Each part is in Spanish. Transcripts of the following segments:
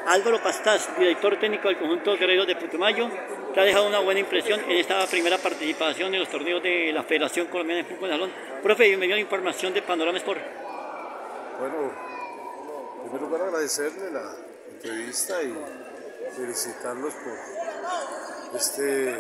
Álvaro Pastás, director técnico del conjunto Guerreros de Putumayo, que ha dejado una buena impresión en esta primera participación en los torneos de la Federación Colombiana de Fútbol de Salón. Profe, bienvenido a la información de Panorama Sport. Bueno, en primer lugar agradecerle la entrevista y felicitarlos por este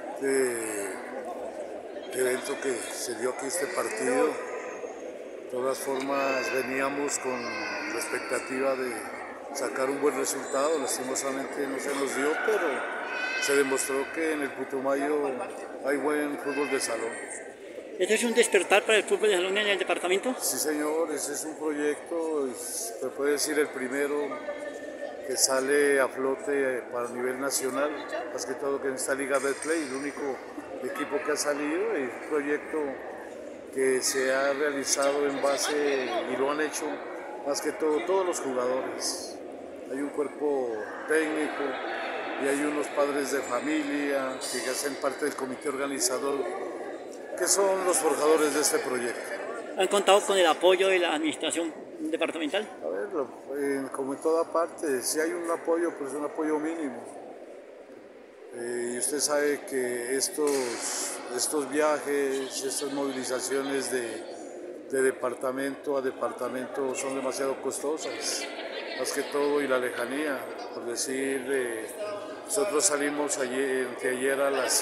evento que se dio aquí, este partido. De todas formas veníamos con la expectativa de sacar un buen resultado, lastimosamente no se nos dio, pero se demostró que en el Putumayo hay buen fútbol de salón. ¿Este es un despertar para el fútbol de salón en el departamento? Sí señor, ese es un proyecto, se puede decir el primero que sale a flote para nivel nacional, más que todo que en esta Liga Betplay, el único equipo que ha salido, y un proyecto que se ha realizado en base, y lo han hecho más que todo todos los jugadores. Hay un cuerpo técnico y hay unos padres de familia que hacen parte del comité organizador, que son los forjadores de este proyecto. ¿Han contado con el apoyo de la administración departamental? A ver, como en toda parte, si hay un apoyo, pues un apoyo mínimo. Y usted sabe que estos viajes, estas movilizaciones de departamento a departamento son demasiado costosas, más que todo, y la lejanía. Por decir, nosotros salimos ayer a las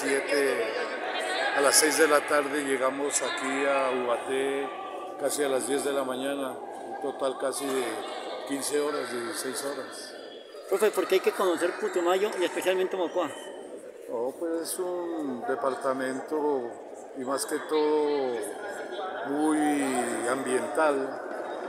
6 de la tarde, llegamos aquí a Ubaté casi a las 10 de la mañana, un total casi de 15 horas, 16 horas. Profe, ¿por qué hay que conocer Putumayo y especialmente Mocoa? No, pues es un departamento y más que todo muy ambiental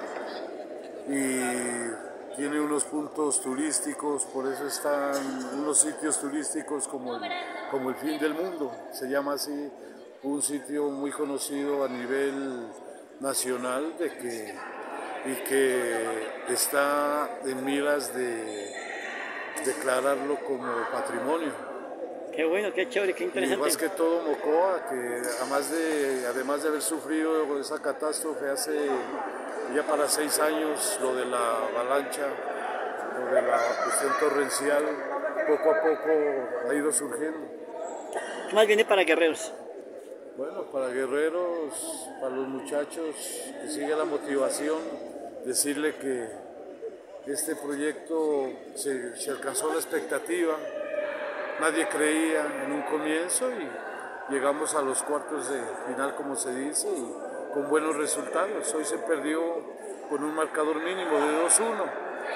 y tiene unos puntos turísticos, por eso están unos sitios turísticos como el fin del mundo, se llama así, un sitio muy conocido a nivel nacional y que está en miras de declararlo como patrimonio. Qué bueno, qué chévere, qué interesante. Y más que todo Mocoa, que además de haber sufrido esa catástrofe hace ya para 6 años, lo de la avalancha, lo de la cuestión torrencial, poco a poco ha ido surgiendo. ¿Qué más viene para Guerreros? Bueno, para Guerreros, para los muchachos, que sigue la motivación, decirle que este proyecto se alcanzó la expectativa. Nadie creía en un comienzo y llegamos a los cuartos de final, como se dice, y con buenos resultados. Hoy se perdió con un marcador mínimo de 2-1,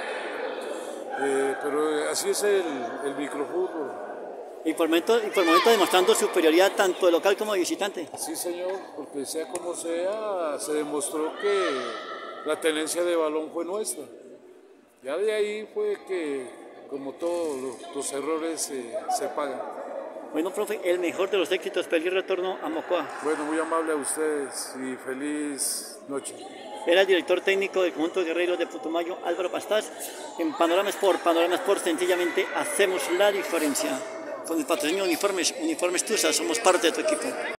pero así es el microfútbol. Y por momento demostrando superioridad tanto de local como de visitante. Sí señor, porque sea como sea, se demostró que la tenencia de balón fue nuestra. Ya de ahí fue que, como todos los errores, se pagan. Bueno, profe, el mejor de los éxitos, feliz retorno a Mocoa. Bueno, muy amable a ustedes y feliz noche. Era el director técnico del conjunto de Guerreros de Putumayo, Álvaro Pastás, en Panorama Sport. Panorama Sport, sencillamente hacemos la diferencia. Con el patrocinio Uniformes Tusa, somos parte de tu equipo.